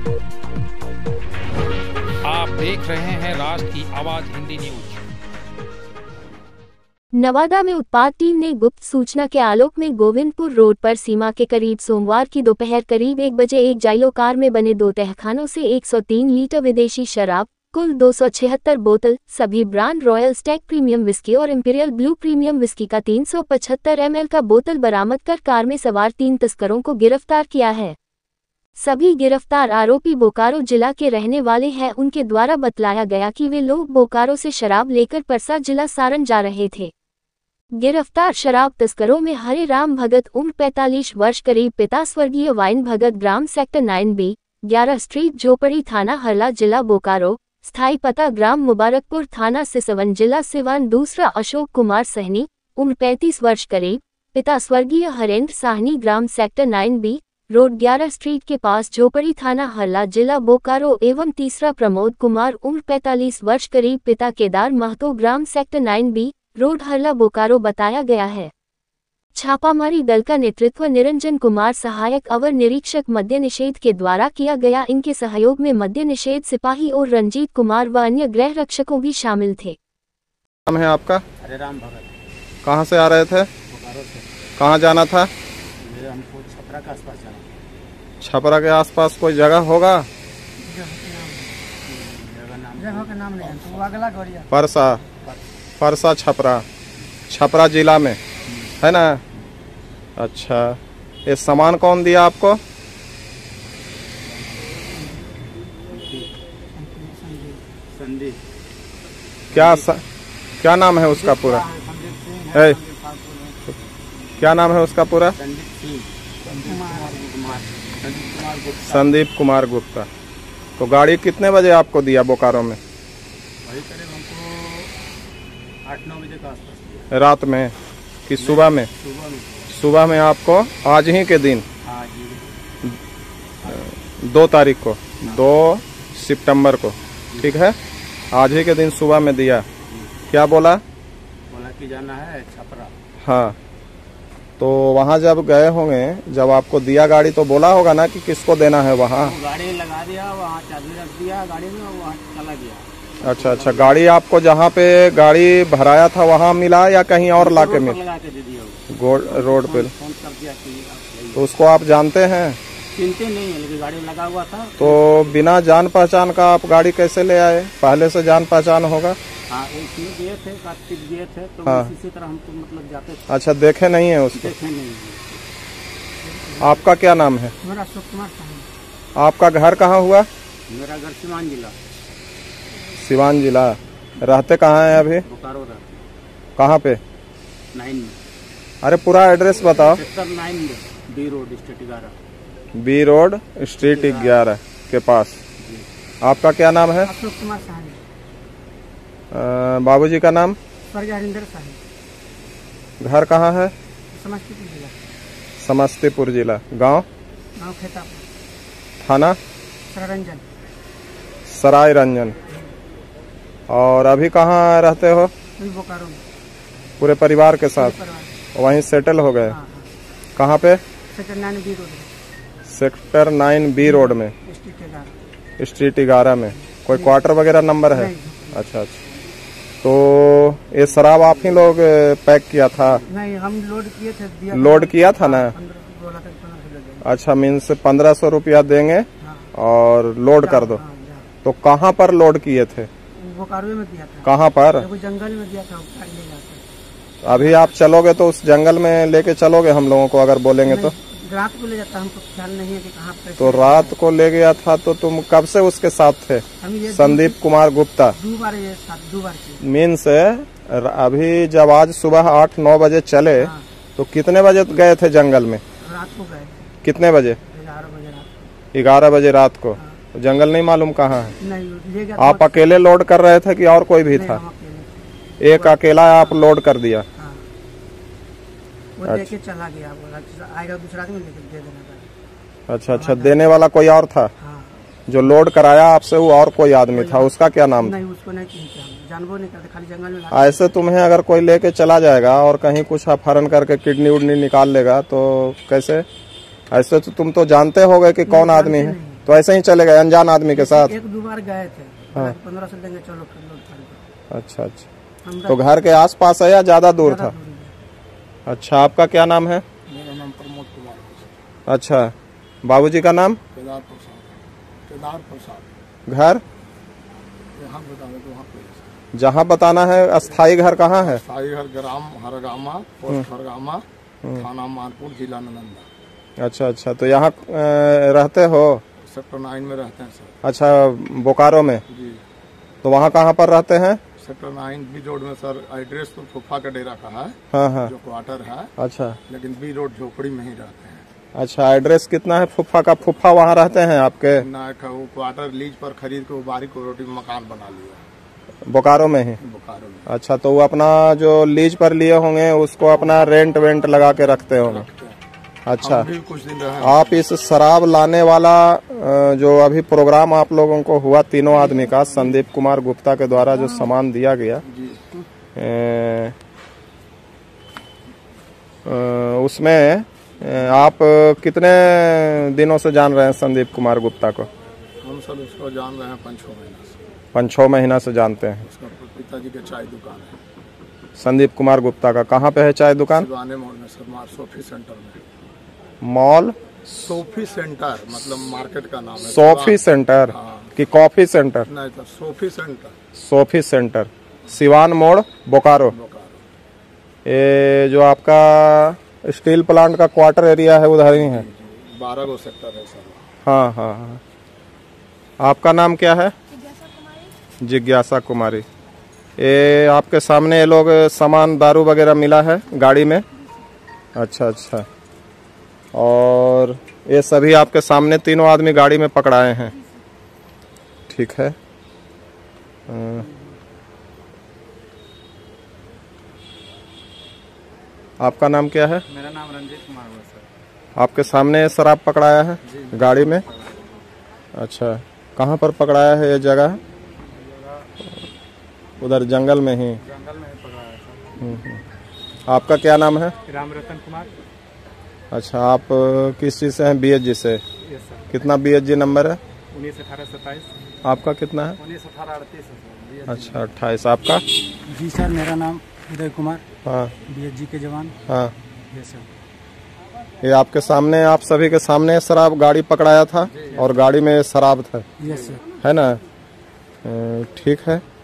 आप देख रहे हैं राष्ट्र की आवाज हिंदी न्यूज। नवादा में उत्पाद टीम ने गुप्त सूचना के आलोक में गोविंदपुर रोड पर सीमा के करीब सोमवार की दोपहर करीब 1 बजे एक जाइलो कार में बने 2 तहखानों से 103 लीटर विदेशी शराब, कुल 276 बोतल, सभी brand Royal Stag premium whisky और इंपीरियल ब्लू प्रीमियम विस्की का 375 ml का बोतल बरामद कर कार में सवार 3 तस्करों को गिरफ्तार किया है। सभी गिरफ्तार आरोपी बोकारो जिला के रहने वाले हैं। उनके द्वारा बतलाया गया कि वे लोग बोकारो से शराब लेकर परसा जिला सारण जा रहे थे। गिरफ्तार शराब तस्करों में हरे राम भगत उम्र 45 वर्ष करीब पिता स्वर्गीय वाइन भगत ग्राम सेक्टर 9B 11 स्ट्रीट जोपड़ी थाना हरला जिला बोकारो, स्थायी पता ग्राम मुबारकपुर थाना सिसवन जिला सिवान। दूसरा अशोक कुमार सहनी उम्र 35 वर्ष करीब पिता स्वर्गीय हरेंद्र साहनी ग्राम सेक्टर 9B रोड 11 स्ट्रीट के पास झोपड़ी थाना हरला जिला बोकारो एवं तीसरा प्रमोद कुमार उम्र 45 वर्ष करीब पिता केदार महतो ग्राम sector 9B road Harla Bokaro बताया गया है। छापामारी दल का नेतृत्व निरंजन कुमार सहायक अवर निरीक्षक मद्य निषेध के द्वारा किया गया। इनके सहयोग में मद्य निषेध सिपाही और रंजीत कुमार व अन्य गृह रक्षकों भी शामिल थे। नाम है आपका? हरे राम भगत। कहाँ से आ रहे थे? बोकारो से। कहाँ जाना था? हमको छपरा के आसपास जाना। छपरा के आसपास कोई जगह होगा? जगह का नाम नहीं तो अगला गौरिया। परसा छपरा जिला में है ना? अच्छा, ये सामान कौन दिया आपको? संदीप। क्या नाम है उसका पूरा? है क्या नाम है उसका पूरा? संदीप कुमार गुप्ता। तो गाड़ी कितने बजे आपको दिया बोकारो में? वही करीब हमको 8-9 बजे के आसपास। रात में कि सुबह में? सुबह में आपको आज ही के दिन 2 तारीख को 2 सितंबर को, ठीक है, आज ही के दिन सुबह में दिया। क्या बोला कि जाना है छपरा। हाँ, तो वहाँ जब गए होंगे, जब आपको दिया गाड़ी तो बोला होगा ना कि किसको देना है? वहाँ गाड़ी लगा दिया, वहाँ चाबी रख दिया गाड़ी में, वहाँ चला गया। अच्छा, गाड़ी आपको जहाँ पे गाड़ी भराया था वहाँ मिला या कहीं और लाके मिला? लगा के दे दिया रोड पे। फोन कर दिया कि तो उसको आप जानते हैं? चिंते नहीं है, लेकिन गाड़ी लगा हुआ था। तो बिना जान पहचान का आप गाड़ी कैसे ले आए? पहले से जान पहचान होगा। हाँ, उसमें गए थे, कार्तिक गए थे, तो हाँ। इसी तरह हम तो मतलब जाते थे। अच्छा, देखे नहीं है उसको? देखे नहीं। आपका क्या नाम है? मेरा अशोक कुमार साहनी। आपका घर कहाँ हुआ? मेरा घर सिवान जिला। सिवान जिला। रहते कहाँ हैं अभी? बोकारो रहते। कहाँ पे? 9 में। अरे पूरा एड्रेस बताओ। सेक्टर 9 में B road street 11। B road street 11 के पास। आपका क्या नाम है? अशोक कुमार साहनी। बाबूजी का नाम? स्वर्गीय हरिंदर साहनी। घर कहाँ है? समस्तीपुर जिला। समस्तीपुर जिला। गांव खेतापुर। थाना? सराय रंजन। और अभी कहाँ रहते हो? बोकारो में। पूरे परिवार के साथ वहीं सेटल हो गए? कहाँ पे? Sector 9B road. Sector 9B road में स्ट्रीट 11 में। कोई क्वार्टर वगैरह नंबर है? अच्छा। तो ये शराब आप ही लोग पैक किया था? नहीं, हम लोड किए थे। लोड किया था ना? अच्छा, मीन्स 1500 रुपया देंगे और लोड कर दो। तो कहाँ पर लोड किए थे? बोकारो में दिया था। कहाँ पर? जंगल में दिया था। अभी आप चलोगे तो उस जंगल में लेके चलोगे हम लोगों को अगर बोलेंगे तो? रात को ले जाता, हमको ख्याल नहीं है कि कहाँ पे। तो रात को ले गया था तो तुम कब से उसके साथ थे? संदीप कुमार गुप्ता। 2 बार मीन्स अभी जब आज सुबह 8-9 बजे चले तो कितने बजे गए थे जंगल में? रात को गए। कितने बजे? 11 बजे रात को। जंगल नहीं मालूम कहाँ है? नहीं। आप अकेले लोड कर रहे थे कि और कोई भी था? एक अकेला आप लोड कर दिया? वो लेके चला गया, बोला आएगा दूसरा आदमी लेके दे देना। अच्छा, देने वाला कोई और था? हाँ। जो लोड कराया आपसे वो और कोई आदमी था, उसका क्या नाम था? नहीं, उसको नहीं चिंता, जानबो नहीं करते, खाली जंगल में। ऐसे तुम्हें अगर कोई लेके चला जाएगा और कहीं कुछ अपहरण करके किडनी उडनी निकाल लेगा तो कैसे? ऐसे तो तुम तो जानते होगे कि कौन आदमी है, तो ऐसे ही चले गए अनजान आदमी के साथ? एक दो बार गए थे। हाँ। 1500 देंगे, चलो फिर लो फिर। अच्छा अच्छा। हम तो घर के आसपास है या ज्यादा दूर था? दूर है। अच्छा, आपका क्या नाम है? मेरा नाम प्रमोद कुमार। अच्छा, बाबूजी का नाम? केदार प्रसाद। केदार प्रसाद। घर यहाँ बता दो तो वहाँ पे जहाँ बताना है। अस्थाई घर कहाँ है? साई घर ग्राम हरगामा, पोस्ट हरगामा, थाना मानपुर, जिला नालंदा। अच्छा अच्छा, तो यहाँ रहते हो? सेक्टर 9 में रहते हैं सर। अच्छा, बोकारो में। जी, तो वहाँ कहाँ पर रहते हैं? सेक्टर 9 बी रोड में सर। एड्रेस तो फूफा का डेरा का है, हाँ हाँ। जो क्वार्टर है, अच्छा लेकिन बी रोड झोपड़ी में ही रहते हैं। अच्छा, एड्रेस कितना है फुफ्फा का? फुफ्फा वहाँ रहते हैं आपके? ना वो क्वार्टर लीज पर खरीद के वो बारीक रोटी मकान बना लिया बोकारो में ही? बोकारो में। अच्छा, तो वो अपना जो लीज पर लिए होंगे उसको अपना रेंट वेंट लगा के रखते होंगे। अच्छा, हम भी कुछ दिन रहे। आप इस शराब लाने वाला जो अभी प्रोग्राम आप लोगों को हुआ तीनों आदमी का, संदीप कुमार गुप्ता के द्वारा जो सामान दिया गया, उसमें आप कितने दिनों से जान रहे हैं संदीप कुमार गुप्ता को? हम सर उसको जान रहे हैं 5-6 महीना से। 5-6 महीना से जानते हैं। उसका पिताजी का चाय दुकान है। संदीप कुमार गुप्ता का कहाँ पे है चाय दुकान? शिवाने मॉल में सर, सोफी सेंटर में। मॉल सोफी सेंटर मतलब मार्केट का नाम है। सोफी सेंटर हाँ। कि कॉफी सेंटर? नहीं sir, Sophie centre. Sophie centre, Siwan मोड़, बोकारो। बोकारो। ये जो आपका स्टील प्लांट का क्वार्टर एरिया है उधर ही है? 12 गो सेक्टर है सर। हाँ हाँ हाँ। आपका नाम क्या है? जिज्ञासा कुमारी। ये आपके सामने ये लोग सामान दारू वगैरह मिला है गाड़ी में? अच्छा अच्छा। और ये सभी आपके सामने तीनों आदमी गाड़ी में पकड़ाए हैं? ठीक है। आपका नाम क्या है? मेरा नाम रंजीत कुमार है सर। आपके सामने शराब पकड़ाया है गाड़ी में? अच्छा, कहाँ पर पकड़ाया है? ये जगह उधर जंगल में ही? जंगल में ही पकड़ाया सर। आपका क्या नाम है? राम रतन कुमार। अच्छा, आप किस चीज़ से हैं? BHG से? Yes sir. कितना BHG नंबर है? 19-18-27। आपका कितना है? 19-18-38। अच्छा, 28। आपका? जी सर, मेरा नाम उदय कुमार, हाँ। BHG के जवान। हाँ, यस सर। ये आपके सामने, आप सभी के सामने शराब गाड़ी पकड़ाया था और गाड़ी में शराब था, यस सर। है ना? ठीक है।